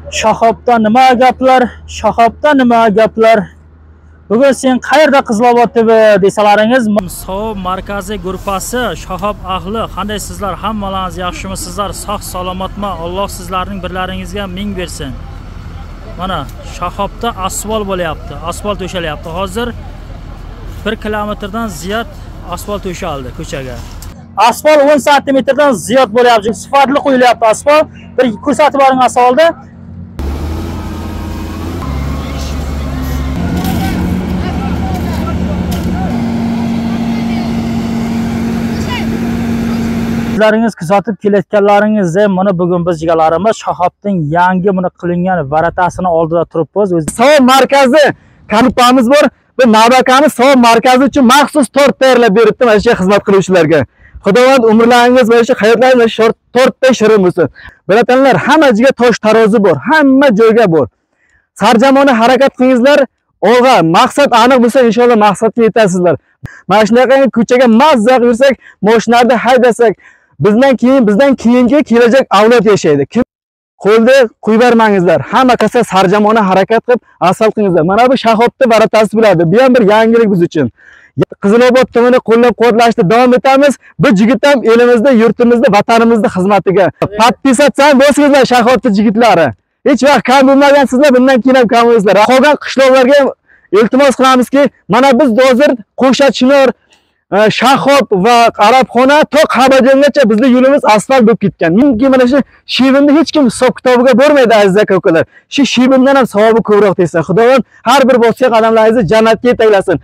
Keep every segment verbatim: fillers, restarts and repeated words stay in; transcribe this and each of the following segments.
Shoxobda nima gaplar, shoxobda nima gaplar. Bugun sen qayerda Qizilobod desalaringiz, Savob markaziy guruhi, Shoxob ahli, qanday sizlar, hammalaringiz yaxshimisizlar, sog' salomatmi? Alloh sizlarning birlaringizga ming bersin. Mana Shoxobda asfalt bo'lyapti, asfalt to'shalyapti. Hozir bir kilometrdan ziyod asfalt to'shaldi ko'chaga. Asfalt o'n santimetrdan ziyod bo'lyapti. Sifatli qo'yilyapti asfalt. Bir ko'rsatib boring asfaltni. Sizlaringiz kuzatib kelayotganlaringiz, mana bugun biz jigalarimiz Shoxobning yangi buni qilingan varatasini oldida turibmiz. Savob markazi kanupamiz bor. Bu navbatamiz Savob markazi uchun maxsus tort tayyorlab beribdi mana shu xizmat qiluvchilarga. Xudovand umrlaringiz va shu hayotlaringiz tortda shirin bo'lsin. Bilatanlar, hamma joyga tosh tarozi bor, hamma joyga bor. Sarjamona harakat qilingizlar, olg'a maqsad aniq bo'lsa, inshaalloh maqsadga yetasizlar. Mana shunaqa ko'chaga mazza qilib yursak, mashinalarda haydasak, bizdan keyin bizdan keyingi kelajak avlod yashaydi. Kim qo'lda qo'yib bermangizlar. Hamma kasa sarjamona harakat qilib asfalt qilingizlar. Mana bu Shoxobda varatasi bo'ladi. Bu ham bir yangilik biz uchun. Qizilobod tumanini qo'llab-quvvatlashda davom etamiz. Bu jigit ham elimizda, yurtimizda, vatanimizda xizmatiga. Podpisatsiya bo'lsingizlar Shoxobda jigitlari. Hech vaqt kam bo'lmagansizlar, bundan keyin ham kam bo'lsizlar. Qolgan qishloqlarga iltimos qilamizki, mana biz hozir Qo'shatchinor, Shoxob va Arabxona to Qabajongacha bizning yo'limiz asfalt bo'lib ketgan. Menga mana shu Shivimni hech kim hisob kitobiga bormaydi aziz aka-ukalar. Shu Shivimdan ham savobi ko'proq desin. Xudovand har bir bosgan qadamlaringizni jannatga yetaklasin.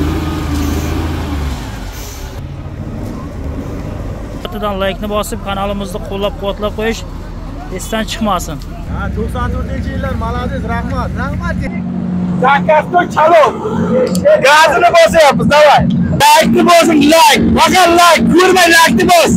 Ortidan like-ni bosib, kanalimizni qo'llab-quvvatlab qo'yish esdan chiqmasin. Ha, to'qson to'rtinchi yillar malades, rahmat, rahmat. Zakatni chalov. Gazini bosyapmiz, davay. Like-ni bosing, like. Faqat like, ko'rmay like-ni bos.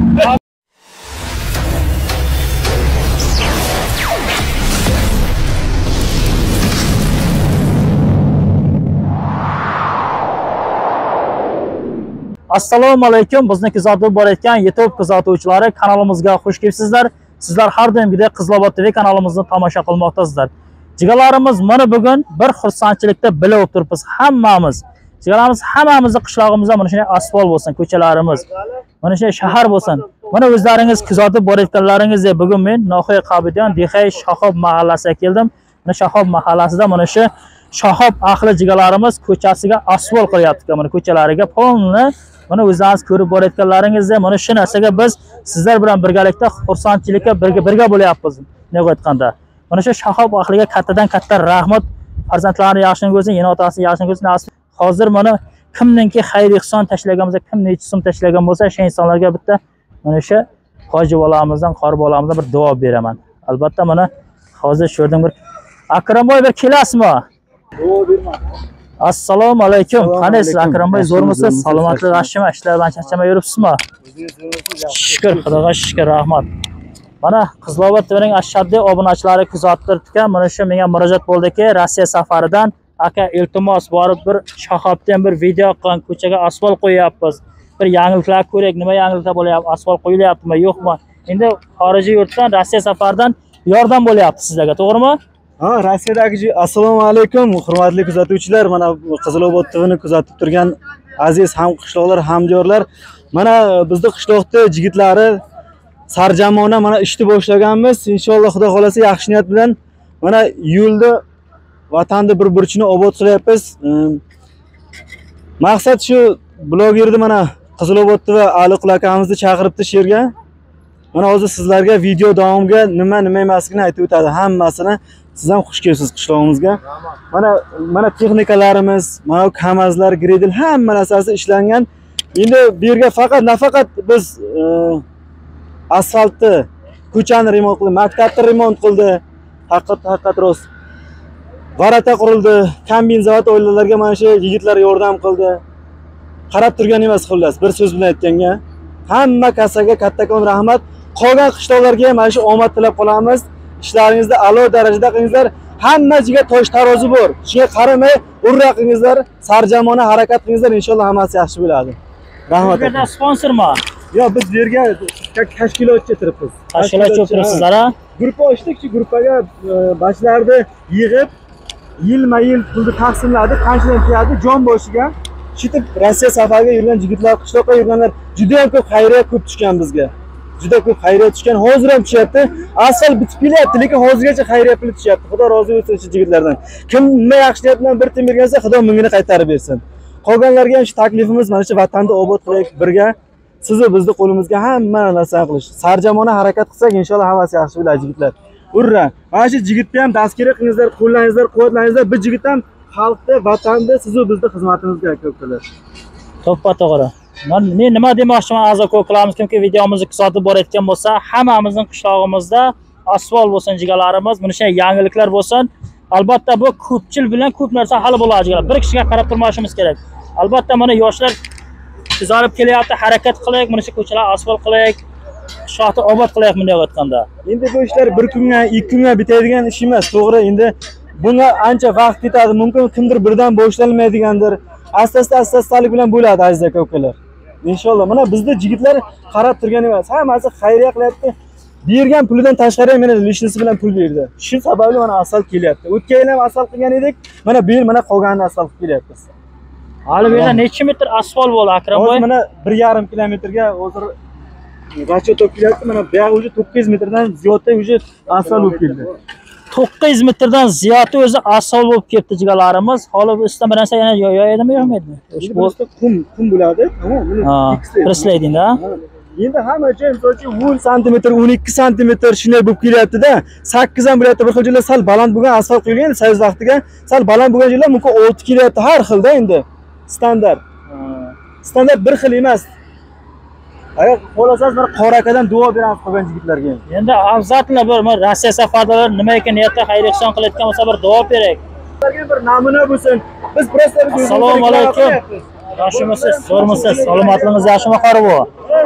Assalomu alaykum. Bizni kuzatib borayotgan YouTube kuzatuvchilari, kanalimizga xush kelibsizlar. Sizlar har doimgidek Qizilobod T V kanalimizni tomosha qilmoqdasizlar. Jigalarimiz mana bugun bir xursandchilikda bilib o'tiribmiz hammamiz. Jigalarimiz hammamizning qishlog'imizda mana shunday asfalt bo'lsin, ko'chalarimiz, mana shunday shahar bo'lsin. Mana o'zlaringiz kuzatib borayotganlaringizdek bugun men Noxoy Qabidon Dixay Shoxob mahallasiga keldim. Mana Shoxob mahallasida mana shu Shoxob ahli jigalarimiz ko'chasiga asfalt qilyapti. Mana ko'chalariga polni mana o'zingiz ko'rib borayotganlaringizdek mana shu narsaga biz sizlar bilan birgalikda xursandchilikka birga birga bo'lyapmiz. Nega aytganda mana shu Shoxob ahliga kattadan katta rahmat, farzandlarini yaxshi ko'rsin, yana otasini yaxshi ko'rsin. Hozir mana kimninki xayr ehson tashlagan bo'lsa, kim necha so'm tashlagan bo'lsa, o'sha insonlarga bitta mana shu hoji bolamizdan, qori bolamizdan bir duo beraman. Albatta mana hozir shu yerdan bir Akramboy bir kelasizmi? Duo berman. Assalomu alaykum. Qanaysiz Akramboy? Zo'rmisiz? Salomatlik yaxshimi? Ishlardan charchamay yuribsizmi? Shukr, Xudoga shukr, rahmat. Mana Qizilobod T V'ning ashaddiy obunachilari kuzattirgan. Mana shu menga murojaat bo'ldiki, Rossiya safaridan aka iltimos borib bir Shoxobdan bir video qilgan, ko'chaga asfalt qo'yapmiz. Bir yangiliklar ko'rak, nima yangiliklar bo'lyapti? Asfalt qo'yilyaptimi, yo'qmi? Endi xorijiy yurtdan, Rossiya safaridan yordam bo'lyapti sizlarga, to'g'rimi? Ha, Rossiyadagi assalomu alaykum, hurmatli kuzatuvchilar. Mana Qizilobod T V'ni kuzatib turgan aziz ham qishloqlar, hamkorlar. Mana bizning qishloqda jigitlari sarjamona mana ishni boshlaganmiz. Inshaalloh Xudo xolasa yaxshi niyat bilan mana yo'lda vatanda bir burchini obod qilyapmiz. Maqsad shu blogerni mana Qizilobod T V Aliqul akamizni chaqiribdi shu yerga. Mana hozir sizlarga video davomiga nima nima emasligini aytib o'tadi, hammasini. Siz ham xush kelibsiz qishlog'imizga. Mana mana texnikalarimiz, mana kamazlar, gredil hamma narsasi ishlangan. Endi bu yerga faqat nafaqat biz e, asfaltni, ko'chani remont qildi, maktabni remont qildi. Haqiqat haqiqat rost. Varata qurildi, kombin zavod oilalarga mana shu yigitlar yordam qildi. Qarab turgan emas xullas, bir so'z bilan aytganga. Hamma kasaga kattakon rahmat. Qolgan qishloqlarga ham mana shu omad tilab qolamiz. İşlarinizde a'lo darajada qilingizlar. Hamma joyga tosh tarozi bor. Shunga qaramay, urra qilingizlar, sarjamona harakat qilingizlar, inshaalloh hammasi yaxshi bo'ladi. Rahmat. Bu yerda sponsormi? Yo, biz bu yerga tashkilotchi turibmiz. Tashkilotchi o'tiribsizlar, ha? Guruh ochdik, shu guruhga boshlarni yig'ib, yilma-yil pulni taqsimladik, qanchadan keladi jon boshiga. Shitib Rossiya safariga yurgan yigitlar, qishloqqa yurganlar juda ham ko'p xayriya ko'p tushgan bizga. Juda ko'p xayriya tushgan, hozir ham tushyapti. Asal bitib kelyapti, lekin hozirgacha xayriya puli tushyapti. Xudo rozi bo'lsin shu yigitlardan. Kim nima yaxshi niyat bilan bir tim bergansa, Xudo mingini qaytarib bersin. Qolganlarga ham shu taklifimiz mana shu vatanda obod qilaylik birga. Sizni bizni qo'limizga hamma narsani qilish. Sarjamona harakat qilsak, inshaalloh hammasi yaxshi bo'ladi yigitlar. Urra! Mana shu yigitni ham dastgir qilingizlar, qo'llaringizlar, quvvatlaringizlar. Bir yigit ham xalqda, vatanda sizni bizni xizmatimizga ko'plar. To'ppa to'g'ri. Men nima demoqchiman, a'zo ko'klarimiz, kimki videomizni kuzatib borayotgan bo'lsa, hammamizning qishlog'imizda asfalt bo'lsin, jigalarimiz, mana shunday yangiliklar bo'lsin. Albatta bu ko'pchil bilan ko'p narsa hal bo'ladi jigalar. Bir kishiga qarab turmashimiz kerak. Albatta mana yoshlar tuzalib kelyapti, harakat qilaylik, mana shu ko'chalar asfalt qilaylik, qishloqni obod qilaylik bunday aytganda. Endi bu ishlar bir kunga, ikki kunga bitadigan ish emas, to'g'ri. Endi bunga ancha vaqt ketadi. Mumkin kimdir birdan boshlanmaydigandir. Asta-asta, asta-astalik bilan bo'ladi aziz aka-ukalar. Inshaalloh. Mana bizda yigitlar qarab turgan emas. Hammasi xayriya qilyapti. Bergan pulidan tashqari meni lishnisi bilan pul berdi. Shu sababli mana asfalt kelyapti. O'tgan yil ham asfalt qilgan edik. Mana bu yil mana qolganini asfalt qilyapmiz. Hali bu yerda necha metr asfalt bo'ldi Akram boy? Hozir mana bir yarim kilometrga hozir raschot o'qilyapti. Mana bu yoq уже to'qqiz yuz metrdan ziyodda уже asfalt bo'lib keldi. to'qqiz yuz metrdan ziyodda o'zi asfalt bo'lib ketdi jigalarimiz. Hali bu ustidan bir narsa yana yo'ydimi, yo'qmaydimi? Bu qum, qum bo'ladi. Tamam, buni preslaydingda. Endi hamma joy masalan o'n santimetr, o'n ikki santimetr shunday bo'lib kelyapti-da. sakkiz ham bo'lyapti. Bir xil joylar sal baland bo'lgan asfalt qo'yilgan, sayz vaqtiga sal baland bo'lgan joylar mumkin olti kelyapti har xilda endi. Standart. Standart bir xil emas. Agar xohlasangiz mana qorakadan duo beramiz qolgan yigitlarga. Endi afzatlar bir Rossiya safardalar nima ekan niyatda xayr ehson qilayotgan bo'lsa bir duo berak. Ularga bir namuna bo'lsin. Biz prosta biz Assalomu alaykum. Yaxshimisiz? Zo'rmisiz? Salomatligingiz yaxshimi qori bu?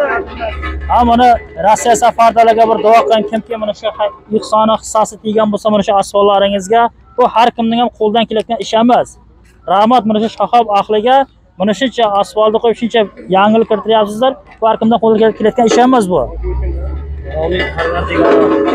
Ha, mana Rossiya safardalarga bir duo qiling, kimki mana shu ihsoni hissasi tegan bo'lsa mana shu asfollaringizga, bu har kimning ham qo'ldan kelayotgan ish emas. Rahmat mana shu shahob ahliga mana shuncha asfaltni qo'yib, shuncha yangilik kiritiryapsizlar. Bu har kimdan qo'ldan kelayotgan ish emas bu. Amin, Parvardigor.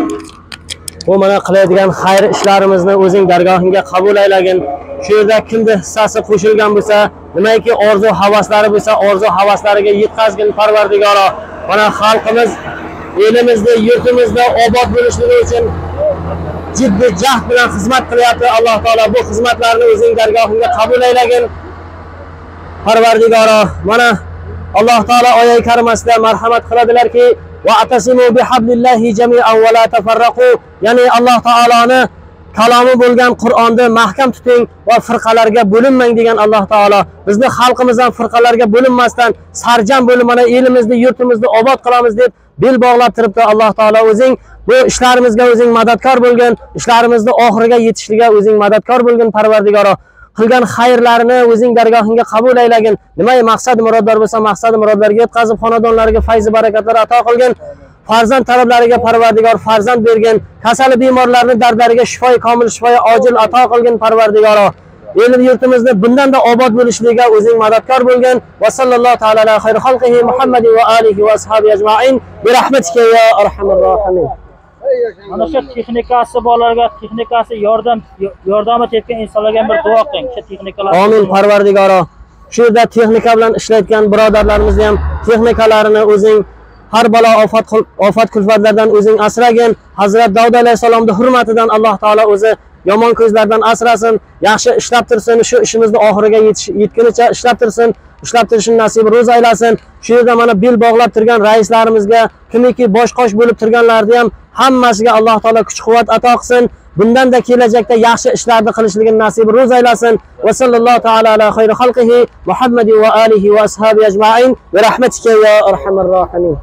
Bu mana qiladigan xayr ishlarimizni o'zing dargohingga qabul aylagin. Shu yerda kimda hissasi qo'shilgan bo'lsa, nimaiki orzu havaslari bo'lsa, orzu havaslariga yetkazgin Parvardigoro. Mana xalqimiz elimizda, yurtimizda obod bo'lishligi uchun jiddiy jahd bilan xizmat qilyapti. Alloh taolo bu xizmatlarni o'zing dargohingga qabul aylagin Parvardigoro. Mana Alloh taolo oyat karimasida marhamat qiladilarki, va atasimu bihablillahi jami'an va la tafarraqu. Ya'ni Alloh taoloni kalomi bo'lgan Qur'onni mahkam tuting va firqalarga bo'linmang degan Alloh taolo. Bizni xalqimizdan firqalarga bo'linmasdan sarjam bo'lib mana elimizni, yurtimizni obod qilamiz deb bel bog'lab turibdi. Alloh taolo o'zing bu ishlarimizga o'zing madadkor bo'lgin, ishlarimizni oxiriga yetishligiga o'zing madadkor bo'lgin Parvardigoro. Qilgan xayrlarini o'zing dargohingga qabul aylagin. Nima maqsad murodlar bo'lsa, maqsad murodlarga yetkazib, xonadonlariga fayz barakatlar ato qilgin. Farzand talablariga Parvardigor farzand bergin. Kasali bemorlarning dardlariga shifo komil, shifo ojil ato qilgin Parvardigoro. Elim yurtimizni bundan da obod bo'lishligiga o'zing madadkor bo'lgin. Va sallallohu taala ala xayri xalqihi Muhammadi va alihi va ashabi ajma'in bi rahmatika ya arhamar rohimin. Mana shu texnikasi bolalarga, texnikasi yordam yordami tepgan insonlarga bir duo qiling. Shu texnikalar. Amin Parvardigoro. Shu yerda texnika bilan ishlayotgan birodarlarimizni ham texnikalarini o'zing har balo ofat ofat kulfatlardan o'zing asragin. Hazrat Davud alayhisalomning hurmatidan Alloh taolo o'zi yomon ko'zlardan asrasin, yaxshi ishlab tursin, shu ishimizni oxiriga yetgunicha ishlab tursin, ishlab turishni nasib ro'z aylasin. Shu yerda mana bel bog'lab turgan raislarimizga, kimiki bosh qosh bo'lib turganlarni ham hammasiga Alloh taolo kuch-quvvat ato qilsin. Bundan da kelajakda yaxshi ishlarni qilishligini nasib ro'z aylasin. Va sallallohu taala ala xayri xalqihi Muhammadi va alihi va ashabi ajma'in bi rahmatika ya arhamar rohimin.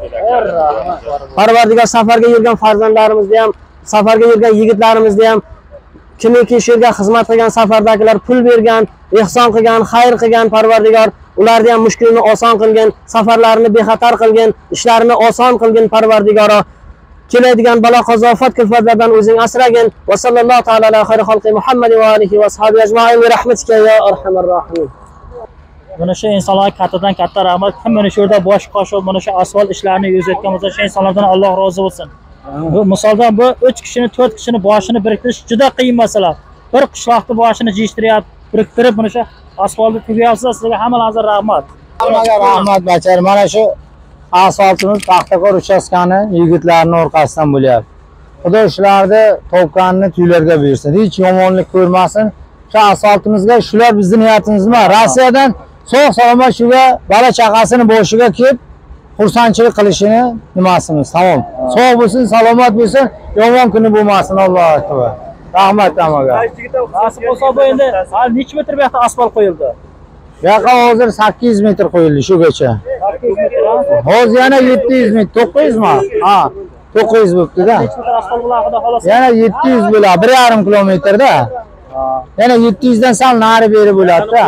Parvardigor safarga yurgan farzandlarimizni ham, safarga yurgan yigitlarimizni ham kimiki shu yerga xizmat qilgan, safardagilar pul bergan, ihson qilgan, xayr qilgan Parvardigor, ularni ham mushkulini oson qilgin, safarlarini bexatar qilgin, ishlarini oson qilgin Parvardigoro. Keladigan balo qazo ofat kulfatlardan o'zing asragin. Va sallallohu taala ala xayri xalqi Muhammadi va alihi va ashabi ajma'in bi rahmatika ya arhamar rohimin. Mana shu insonlarga kattadan katta rahmat. Kim mana shu yerda bosh qoshib mana shu asfalt ishlarini yuzayotgan bo'lsa, shu insonlardan Alloh rozi bo'lsin. Bu misoldan bu uch kishini, to'rt kishini boshini biriktirish juda qiyin masala. Bir qishloqni boshini jishtiryapti, biriktirib mana shu asfaltni tugyapsiz. Sizlarga hammalaringizga rahmat. Hammaga rahmat bachar. Mana shu asfaltimiz Paxtakor uchastkani yigitlarning orqasidan bo'lyapti. Xudo shularni topganini tuylarga bersin. Hech yomonlik ko'rmasin. Shu asfaltimizga shular bizning niyatimiz emas. Rossiyadan sog' salomat shuga bola chaqasini boshiga kelib xursandchilik qilishini nimasimiz. Tamom. Sog' bo'lsin, salomat bo'lsin, yomon kuni bo'lmasin. Allohu akbar. Rahmat hammaga. Nasib bo'lsa bu endi hali necha metr bu yoqda asfalt qo'yildi? Bu yoqqa hozir sakkiz yuz metr qo'yildi shugacha. sakkiz yuz metr. Hozir yana yetti yuz metr, to'qqiz yuz mi? Ha, to'qqiz yuz bo'pti-da. Necha metr asfalt bo'ladi xudo xolasa? Yana yetti yuz bo'ladi, bir yarim kilometrda. Yana yetti yuz dan sal nari beri bo'ladi-da.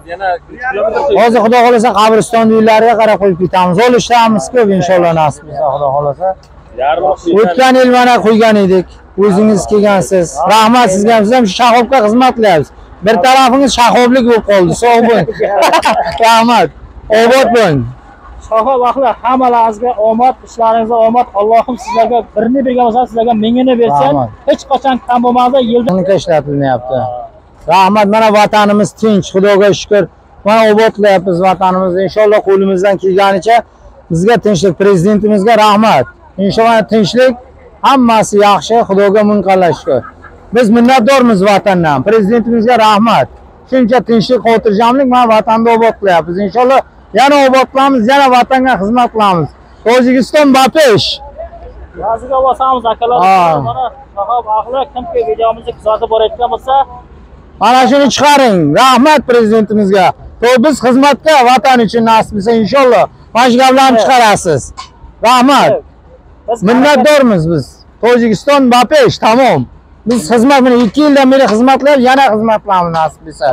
Hozir xudo xolasa qabriston uylariga qarab qo'yib ketamiz. Olishamiz ko'p inshaalloh nasib bo'lsa xudo xolasa. O'tgan yil mana qo'ygan edik. O'zingiz kelgansiz. Rahmat sizga. Biz ham shu shahobga xizmat qilyapmiz. Bir tarafingiz shahoblik bo'lib qoldi. Sog' bo'ling. Rahmat. Obod bo'ling. Shohob axlar hammalaringizga omad, ishlaringizga omad. Allohim sizlarga birini bergan bo'lsa, sizlarga mingini bersin. Hech qachon kam bo'lmadi. Yilda Unika ishlatilyapti. Rahmat, mana vatanimiz tinch, Xudoga shukr. Mana obod qilyapmiz vatanimizni. Inshaalloh qo'limizdan kelganicha bizga tinchlik, prezidentimizga rahmat. Inshaalloh tinchlik, hammasi yaxshi, Xudoga ming qalla shukr. Biz minnatdormiz vatandan. Prezidentimizga rahmat. Shuncha tinchlik, xotirjamlik mana vatanda obod qilyapmiz. Inshaalloh yana obod qilamiz, yana vatanga xizmat qilamiz. Tojikiston Bapesh. yoziga bosamiz akalar. Mana Shohob axlar kimki videomizni kuzatib borayotgan bo'lsa, mana shuni chiqaring. Rahmat prezidentimizga. To'y biz xizmatga vatan uchun nasib etsa inshaalloh mana shu gaplarni chiqarasiz. Rahmat. Minnatdormiz biz. Tojikiston Bapesh, tamom. Biz xizmat mana ikki yildan beri xizmat qilib, yana xizmat qilamiz nasib etsa.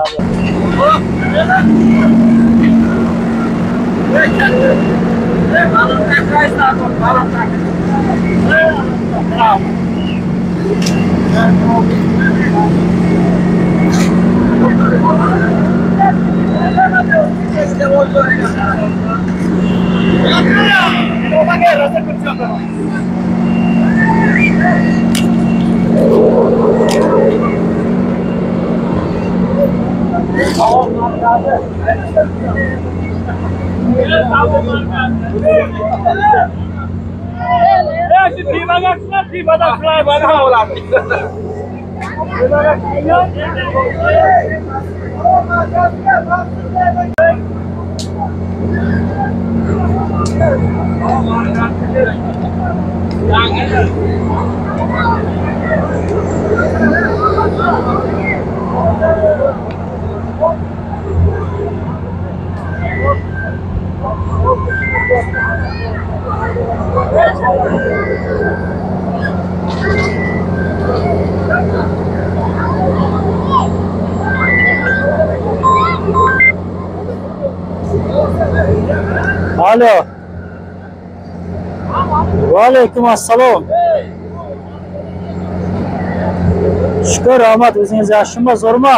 Alo. Va alaykum assalom. Shukr, rahmat. O'zingiz yaxshimi, zo'rmi?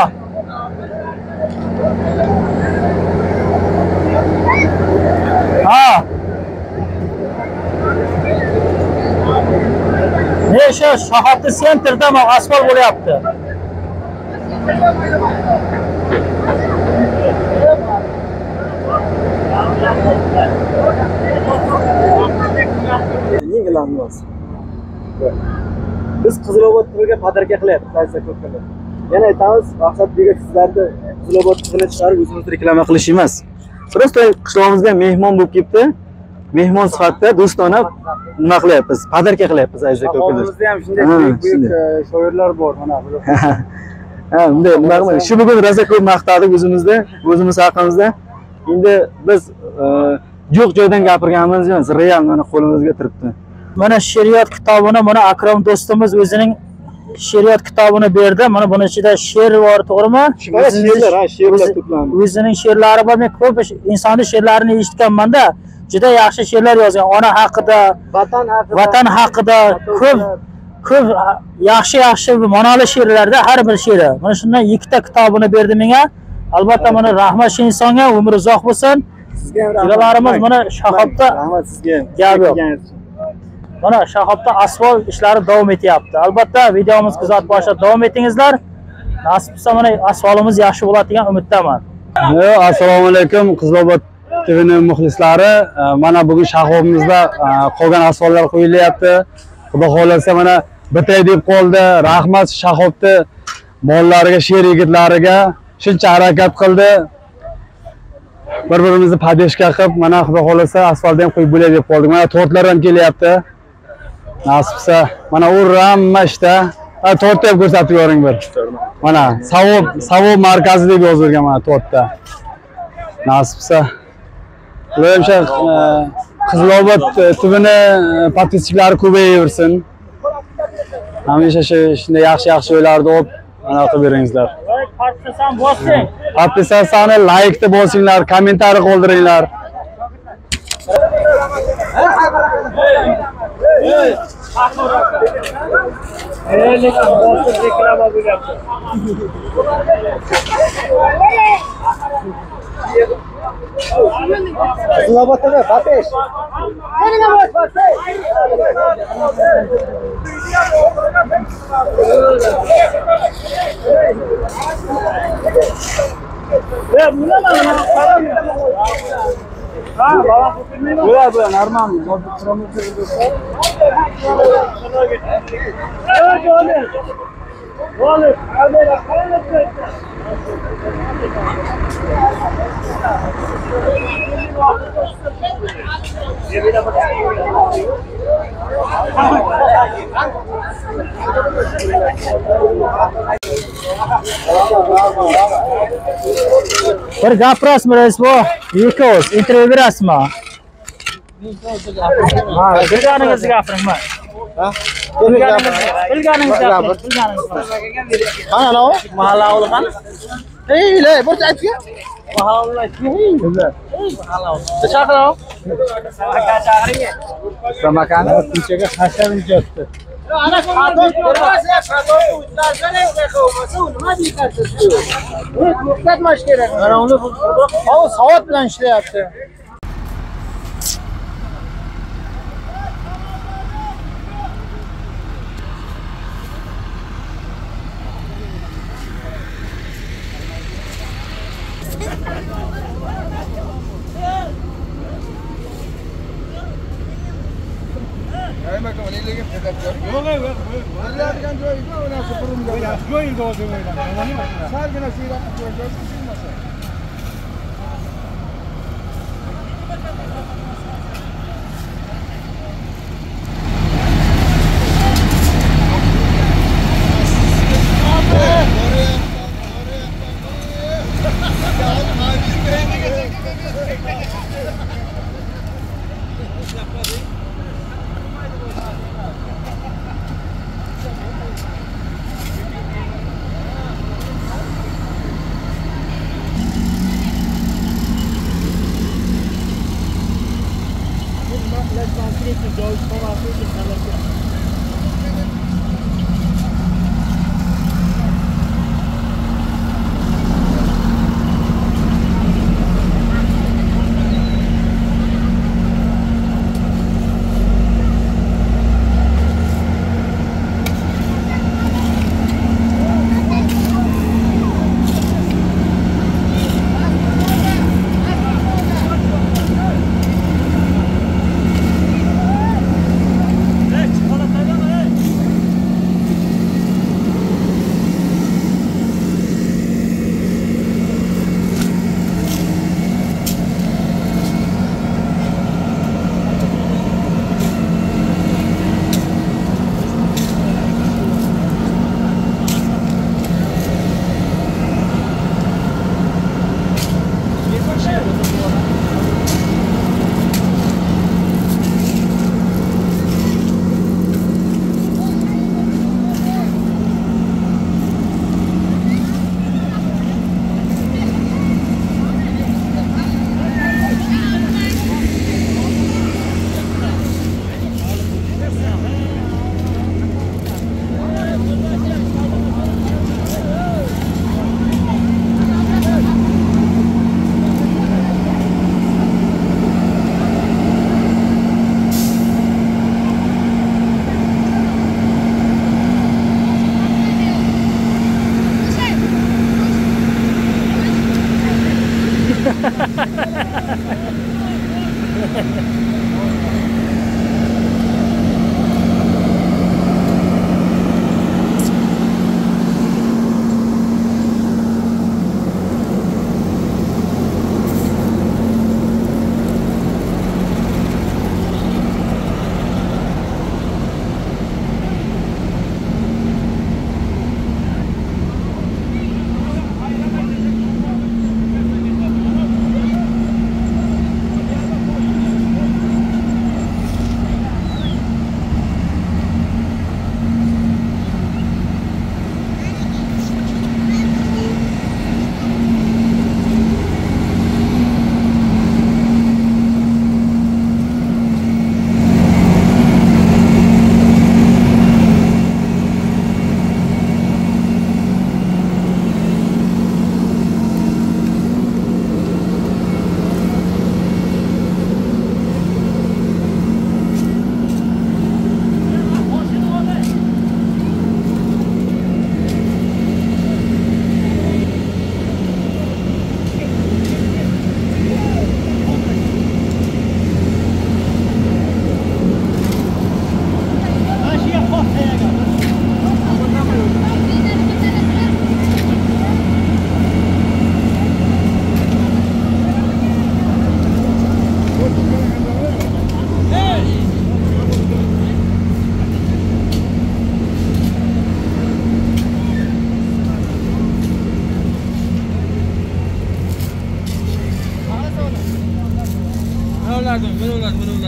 Ha. Ne shu Shohobda sentrda asfalt bo'lyapti. Yengilamiz. Biz Qizilobod tubiga podarka qilyapmiz, aytsa ko'plar. Yana aytamiz, maqsad degan sizlarni Qizilobod tubiga chiqarib o'zimizni reklama qilish emas. Prosta qishlog'imizga mehmon bo'lib kelibdi. Mehmon sifatida do'stona nima qilyapmiz? Podarka qilyapmiz, aytsa ko'plar. Bizda ham shunday buyuk shoirlar bor, mana bu. Ha, bunday nima qilmaydi. Shu bugun rosa ko'p maqtadik o'zimizda, o'zimiz haqimizda. Endi biz yo'q joydan gapirganimiz emas, real mana qo'limizga turibdi. Mana she'riyat kitobini mana Akram do'stimiz o'zining she'riyat kitobini berdi. Mana buning ichida she'r bor, to'g'rimi? She'rlar, ha, she'rlar to'plandi. O'zining she'rlari bor. Men ko'p insonning she'rlarini eshitganman-da. Juda yaxshi she'rlar yozgan. Ona haqida, Vatan haqida, vatan haqida ko'p ko'p yaxshi-yaxshi ma'noli she'rlarda har bir she'ri. Mana shundan ikkita kitobini berdi menga. Albatta mana rahmat shu insonga, umri uzoq bo'lsin. Jigarlarimiz mana shoxobda Rahmat sizga. gap yo'q. Mana shoxobda asfalt ishlari davom etyapti. Albatta videomiz kuzatib borishda davom etingizlar. Nasib bo'lsa mana asfaltimiz yaxshi bo'ladi degan umiddaman. Assalomu alaykum Qizilobod T V'ning muxlislari. Mana bugun shoxobimizda qolgan asfaltlar qo'yilyapti. Xudo xolasa mana bitay deb qoldi. Rahmat shoxobni bolalariga, sher yigitlariga shuncha harakat qildi. Bir-birimizni podeshka qilib, mana xudo xolasa asfaltni ham qo'yib bo'lay deb qoldik. Mana tortlar ham kelyapti. Nasib bo'lsa, mana u hamma ishda. Tortni ham ko'rsatib yoring bir. Mana Savob, Savob markazi deb yozilgan mana tortda. Nasib bo'lsa, ularcha Qizilobod T V'ning podpischiklari ko'payaversin. Hamisha shunday yaxshi-yaxshi o'ylarni olib mana qilib beringizlar. Podpisan bosing. Podpisasani like-ni bosinglar, kommentariy qoldiringlar. Qizilobodda Fatish. Ya buna mana ha, baba bu bu normal. Oğlum, kamera kaynatıyor. Bir gapirasizmi rais bu? Ikko'z intervyu berasizmi? Ha, bilganingizni gapiring man. Ha? Bilganingizni gapiring, bilganingizni. Qani ana o? Mahalla o'g'li qani? Ey, lay, bir aytga. Mahalla aytgan. Mahalla o'g'li. Chaqirib. Samaka chaqiring. Samakani ko'chaga hashar ijoddi. Ana xato ko'rmasa, xato ulardan qo'ymasa, nima deysiz? Bu muqtadmash kerak. Mana uni Havo savat bilan ishlayapti.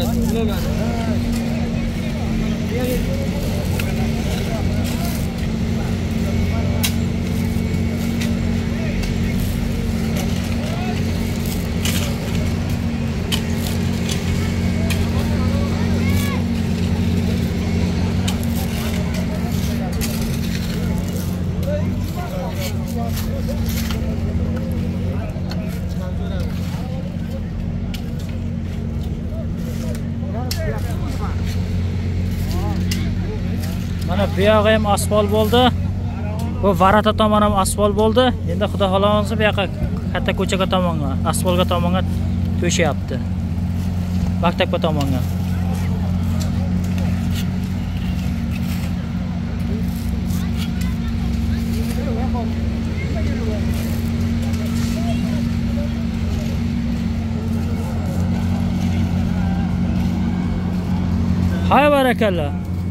Mana bu yog'i ham asfalt bo'ldi. Bu Varata tomon ham asfalt bo'ldi. Endi xudo xolasa bu yoqqa katta ko'chaga tomonga, asfaltga tomonga to'shyapti. Maktabga tomonga. Hay barakallah.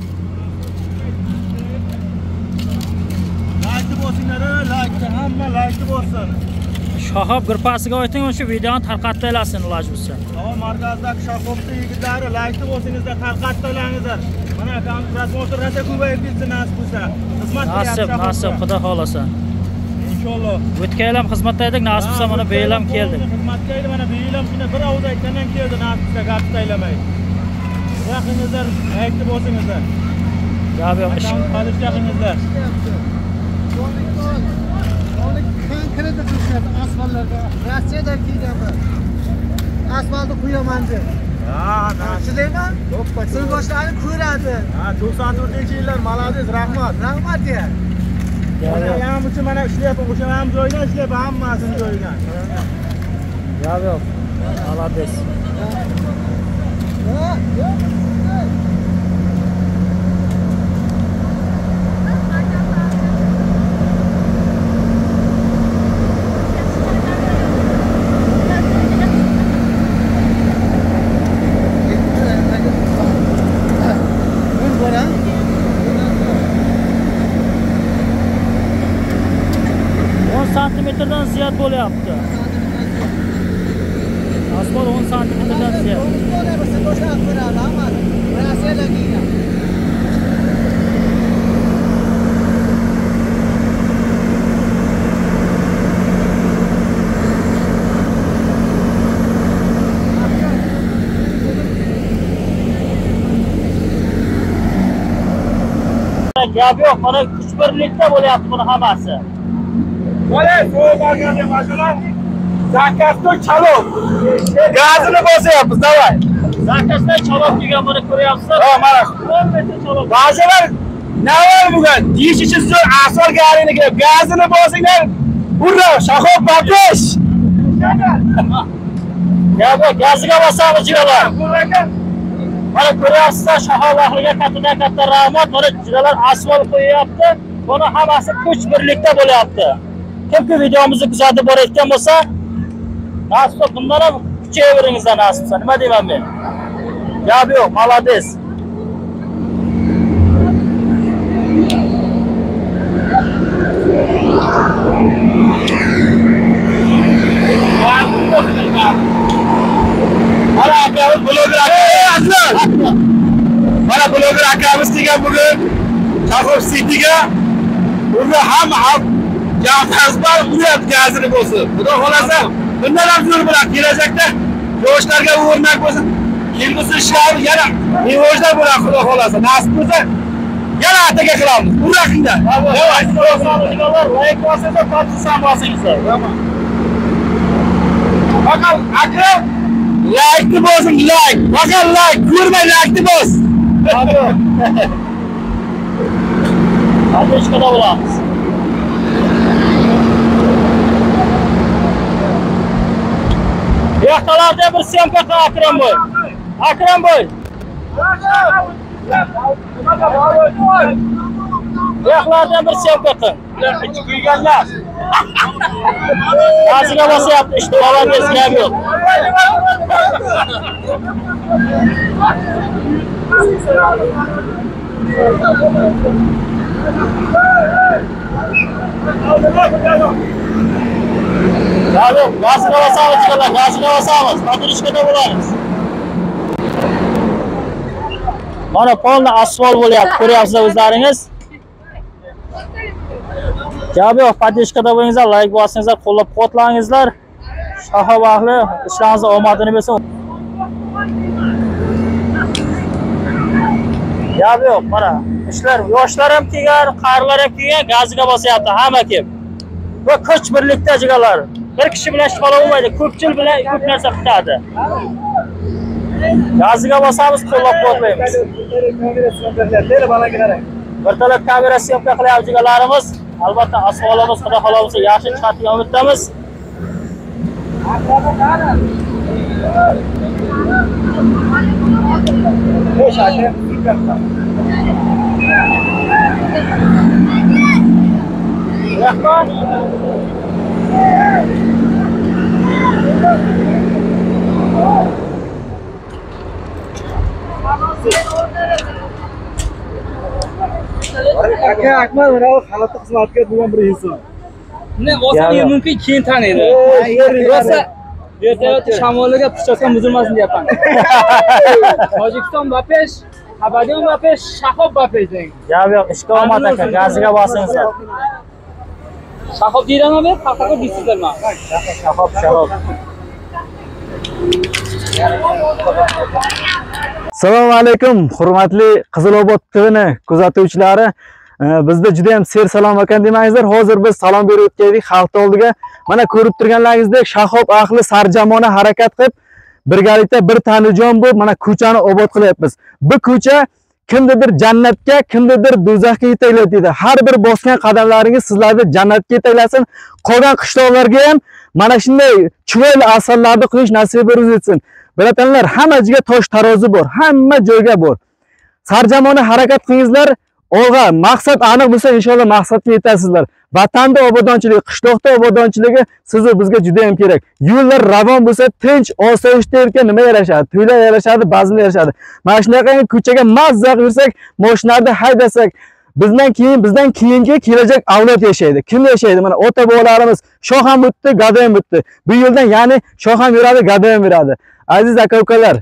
Hamma layki bo'lsin. Shoxob grupasiga ayting, shu videoni tarqatib iloj bo'lsa. Havo markazdagi shoxobchi yigitlari layki bo'lsingizlar, tarqatib ilangizlar. Mana transport rasa ko'payib ketsin nasib bo'lsa. Xizmat Nasib, nasib, xudo xolasa. Inshaalloh. O'tgan ham xizmatda edik, nasib bo'lsa mana bu yil ham keldi. Xizmatga edi, mana bu yil ham shuna bir ovuz aytgandan keldi, nasib bo'lsa gap taylamay. Yaqingizlar, layki bo'lsingizlar. Gap yo'q ish. Qolish yaqingizlar. Konkretno qilishadi asfaltlarda. Rossiyadan kelganman. Asfaltni quyaman deb. Ha, Chilayman. Siz boshlarni ko'radi. Ha, to'qson to'rtinchi yillar, malades, rahmat. Rahmat ya. Mana ham uchun mana ishlayapman, o'sha ham joyidan ishlayapman, hammasini joyidan. Gap yo'q. Malades. santimetrdan ziyod bo'lyapti. Asfalt o'n santimetrdan ziyod. Gap yo'q, mana kuch birlikda bo'lyapti buni hammasi. Vale, so'y markaziy mashina. Zakasda chalov. Gazini bosyapmiz, davay. Zakasda chalov kelgan buni ko'ryapsiz. Ha, mana o'n metr chalov. Ba'zilar navar bugun deyishichi zo'r asfalt garini kelib gazini bosinglar. Urra, shahob baqish. Gap yo'q, gaziga bosamiz jigalar. Mana ko'ryapsizlar, shahob ahliga kattadan katta rahmat. Mana jigalar asfalt qo'yyapti. Buni hammasi kuch birlikda bo'lyapti. Kimki videomizni kuzatib borayotgan bo'lsa, nasib bundan ham kuchayaveringizlar nasib bo'lsa. Nima deyman men? Gap yo'q, malades. Mana akamiz bloger aka. Mana bloger akamiz kelgan bugun Shahob City'ga. Unda hamma ham Jahazbar uyat gazini bo'lsin. Xudo xolasa, bundan ham zo'r bo'ladi kelajakda. Yoshlarga o'rnak bo'lsin. Kelgusi ishlar yana rivojlar bo'ladi xudo xolasa. Nasib bo'lsa, yana ataga qilamiz. Urraqinglar. Davay, Sizlar like bosingizlar, podpisan bosingizlar. Bakal akram like bosing, like. Bakal like, ko'rmay like bos. Hadi ishga bo'lamiz. Bu yoqlarda bir syomka qil Akram boy. Akram boy. Bu yoqlarda bir syomka qil. Kuyganlar. Gaziga bosyapti, ishni malades, gap yo'q. Gap yo'q, gaziga bosamiz jigarlar, gaziga bosamiz. Hozir ishga bo'lamiz. Mana polni asfalt bo'lyapti, ko'ryapsizlar o'zlaringiz. Gapi yo'q, podishkada bo'lingizlar, like bosingizlar, qo'llab-quvvatlangizlar. Shahob ahli ishlaringizni omadini bersin. Gapi yo'q, mana ishlar yoshlar ham kelgan, qarilar ham kelgan, gaziga bosyapti hamma kelib. Va kuch birlikda jigarlar. Bir kishi bilan ish qila olmaydi, ko'pchil bilan ko'p narsa bitadi. Gaziga bosamiz, qo'llab-quvvatlaymiz. Vertolyot kamera syomka qilyapti jigarlarimiz. Albatta asvolimiz xudo xololsa yaxshi chiqadigan umiddamiz. Rahmat. Aka Akmal mana xalqqa xizmatkor bo'lgan bir inson. Ne olsa mumkin keyin taniydi. Rosa vertolyot shamoliga pichoqdan buzilmasin deyapman. Tojikiston Bapesh, Abadion Bapesh, Shahob Bapesh deng. Gapi yo'q, ishga omad aka, gaziga bosingizlar. Shahob deyranmi? Haqiqat deysizlarmi? Shahob, shahob. Assalomu alaykum, hurmatli Qizilobod T V'ni kuzatuvchilari. Bizda juda ham ser salom ekan demaysizlar. Hozir biz salom berib o'tgandik xalq oldiga. Mana ko'rib turganlaringizdek Shahob ahli sarjamona harakat qilib, birgalikda bir tanijon bo'lib, mana ko'chani obod qilyapmiz. Bu ko'cha kimnidir jannatga, kimnidir do'zaxga yetaklaydi dedi. Har bir bosgan qadamlaringiz sizlarni jannatga yetaklasin. Qolgan qishloqlarga ham mana shunday chiroyli asarlarni qilish nasib etsin. Bilatanlar, hamma joyga tosh tarozi bor, hamma joyga bor. Sarjamona harakat qilingizlar. Olg'a maqsad aniq bo'lsa, inshaalloh maqsadga yetasizlar. Vatanda obodonchilik, qishloqda obodonchiligi sizni bizga juda ham kerak. Yo'llar ravon bo'lsa, tinch, osoyishta erkin nima yarashadi? To'ylar yarashadi, bazmlar yarashadi. Mana shunaqa ko'chaga mazza yursak, mashinalarda haydasak, bizdan keyin, bizdan keyingi kelajak avlod yashaydi. Kim yashaydi? Mana ota-bobolarimiz shoh ham o'tdi, gado ham o'tdi. Bu yo'ldan ya'ni shoh ham yuradi, gado ham yuradi. Aziz aka-ukalar,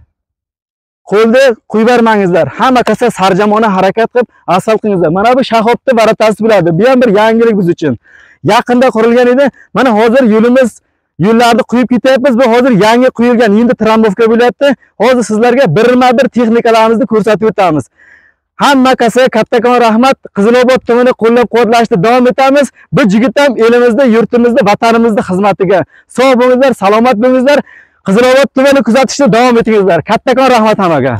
qo'lda qo'yib bermangizlar. Hamma kasa sarjamona harakat qilib asal qilingizlar. Mana bu Shahobni baratasi bo'ladi. Bu ham bir yangilik biz uchun. Yaqinda qurilgan edi. Mana hozir yo'limiz yo'llarni quyib ketyapmiz. Bu hozir yangi quyilgan, endi tramvovka bo'lyapti. Hozir sizlarga birma-bir texnikalarimizni ko'rsatib o'tamiz. Hamma kasa kattakon rahmat. Qizilobod tumanini qo'llab-quvvatlashda davom etamiz. Bu yigit ham elimizda, yurtimizda, vatanimizda xizmatiga. Sog' bo'lingizlar, salomat bo'lingizlar. Qizilobod tumanini kuzatishda davom etingizlar. Kattakon rahmat hammaga.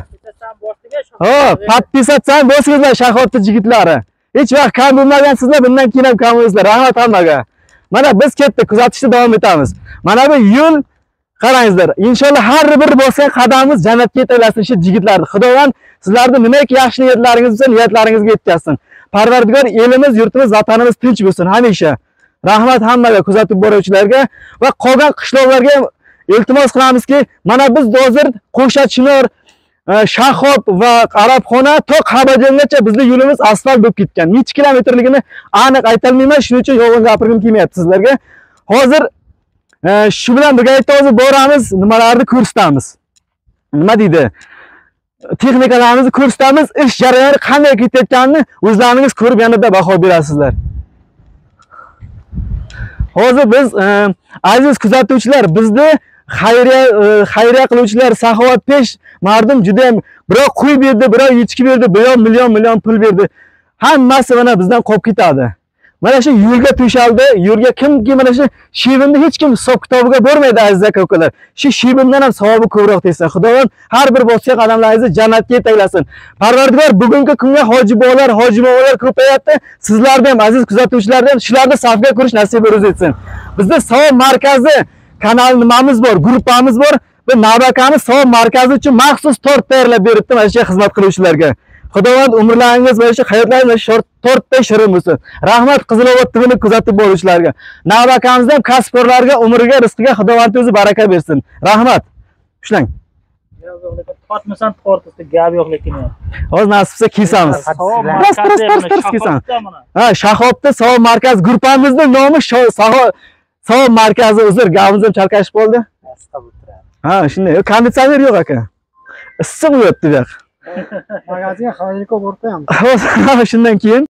Hop, podpisatsan bo'lsingizlar Shahodni yigitlari. Hech vaqt kam bo'lmagan sizlar, bundan keyin ham kam bo'lsizlar. Rahmat hammaga. Mana biz ketdik, kuzatishda davom etamiz. Mana bu yo'l qarangizlar. Inshaalloh har bir bosgan qadamimiz jannatga yetaklasin shu yigitlarni. Xudovan sizlarni nimaiki yaxshi niyatlaringiz bo'lsa, niyatlaringizga yetkazsin. Parvardigor elimiz, yurtimiz, vatanimiz tinch bo'lsin hamisha. Rahmat hammaga, kuzatib boruvchilarga va qolgan qishloqlarga iltimos qilamizki, mana biz hozir Qo'shatchinor, Shahob va Arabxona to Qabajongacha bizning yo'limiz asfalt bo'lib ketgan. Necha kilometrligini aniq aytolmayman, shuning uchun yolg'on gapirgim kelmayapti sizlarga. Hozir shu bilan birgalikda hozir boramiz, nimalarni ko'rsatamiz. Nima deydi? Texnikalarimizni ko'rsatamiz, ish jarayoni qanday ketayotganini o'zlaringiz ko'rib yanada baho berasizlar. Hozir biz aziz kuzatuvchilar, bizni xayriya xayriya qiluvchilar, saxovatpesh mardum juda ham birov qo'y berdi, birov echki berdi, birov million million pul berdi. Hammasi mana bizdan qolib ketadi. Mana shu yo'lga to'shaldi, yo'lga kimki mana shu shibimni hech kim hisob kitobiga bormaydi aziz aka-ukalar. Shu shibimdan ham savobi ko'proq desin. Xudovan har bir bosgan qadamlaringizni jannatga yetaklasin. Parvardigor bugungi kunga hoji bolalar, hoji movalar ko'payapti. Sizlarga ham aziz kuzatuvchilarga ham shularni safga kirish nasib etsin. Bizda Savob markazi kanal nimamiz bor, gruppamiz bor. Bu Navbakamiz Savob markazi uchun maxsus tort tayyorlab beribdi mana shu xizmat qiluvchilarga. Xudovand umrlaringiz va shu hayotlaringiz tortda shirin bo'lsin. Rahmat Qizilobod T V'ni kuzatib boruvchilarga. Navbakamizda ham kasbkorlarga, umriga, rizqiga Xudovand o'zi baraka bersin. Rahmat. Ushlang. Tortmasan tortda gap yo'q lekin. Hozir nasibsa kesamiz. Bas, bas, bas, bas kesamiz. Ha, Shahobda Savob markaz gruppamizning nomi Savob markazi. Uzr, gapimiz ham chalkashib qoldi. Ha, shunday. Konditsioner yo'q aka. Issiq bo'lyapti bu yoq. Magazin xayriko borib qo'yamiz. Shundan keyin